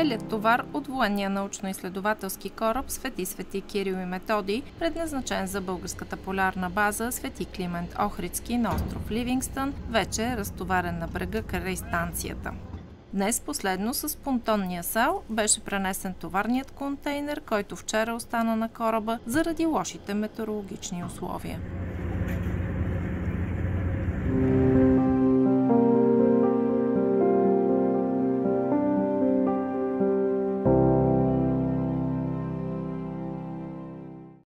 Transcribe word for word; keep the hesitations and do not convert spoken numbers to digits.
Целият товар от военния научно-изследователски кораб Свети Свети Кирил и Методий, предназначен за българската полярна база Свети Климент Охридски на остров Ливингстън, вече е разтоварен на брега край станцията. Днес последно с понтонния сал беше пренесен товарният контейнер, който вчера остана на кораба заради лошите метеорологични условия.